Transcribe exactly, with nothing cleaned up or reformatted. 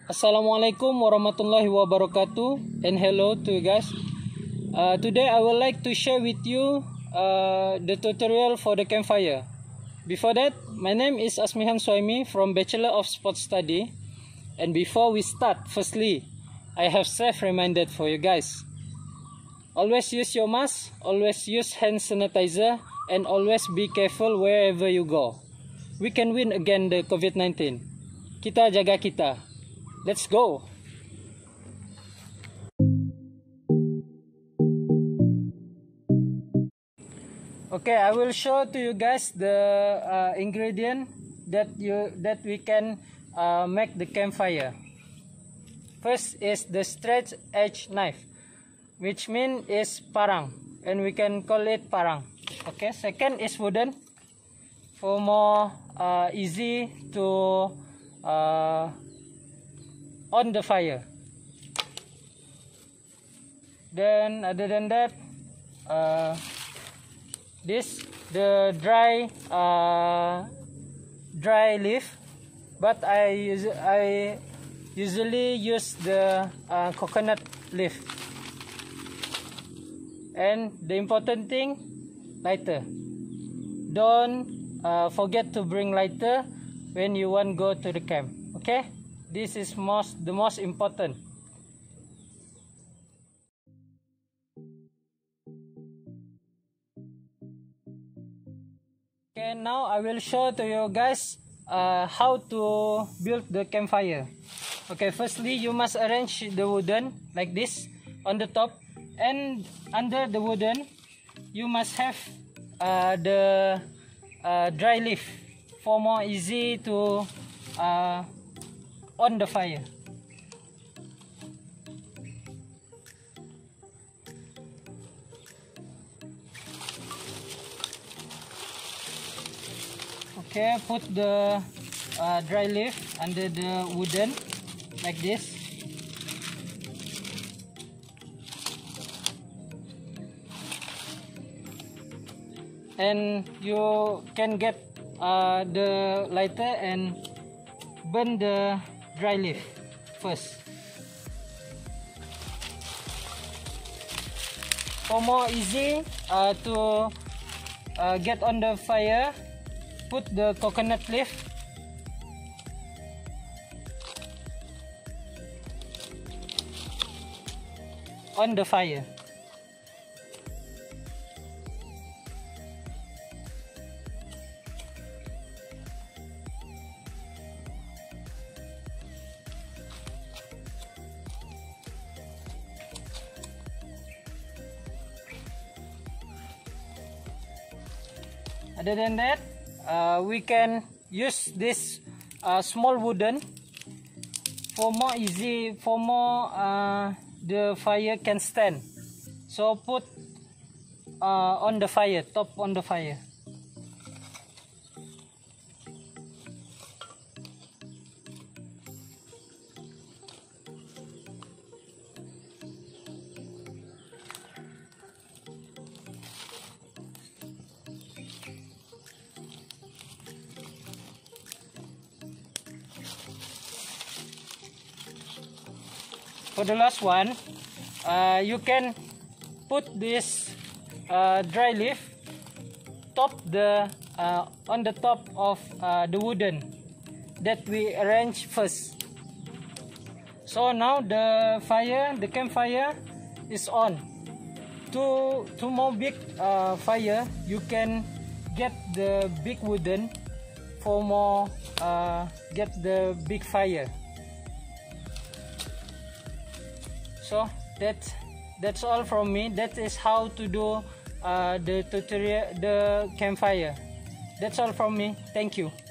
Assalamualaikum warahmatullahi wabarakatuh, and hello to you guys. Uh, today I would like to share with you uh, the tutorial for the campfire. Before that, my name is Asmihan Suhaimi from Bachelor of Sports Study. And before we start, firstly, I have safe reminder for you guys. Always use your mask, always use hand sanitizer, and always be careful wherever you go. We can win again the COVID nineteen. Kita jaga kita. Let's go! Okay, I will show to you guys the uh, ingredient that you that we can uh, make the campfire. First is the straight edge knife, which means is parang, and we can call it parang. Okay, second is wooden, for more uh, easy to uh, on the fire. Then other than that, uh, this the dry uh, dry leaf, but I I usually use the uh, coconut leaf. And the important thing, lighter. Don't uh, forget to bring lighter when you want go to the camp. Okay, this is most the most important. Okay, now I will show to you guys uh, how to build the campfire. Okay, firstly you must arrange the wooden like this on the top, and under the wooden you must have uh, the uh, dry leaf for more easy to uh, on the fire. Okay, put the uh, dry leaf under the wooden like this. And you can get uh, the lighter and burn the dry leaf first. For more easy uh, to uh, get on the fire, put the coconut leaf on the fire. Other than that, uh, we can use this uh, small wooden for more easy, for more uh, the fire can stand. So put uh, on the fire, top on the fire. For the last one, uh, you can put this uh, dry leaf top the uh, on the top of uh, the wooden that we arrange first. So now the fire, the campfire is on. To to more big uh, fire, you can get the big wooden for more uh, get the big fire. So that that's all from me. That is how to do uh, the tutorial, the campfire. That's all from me. Thank you.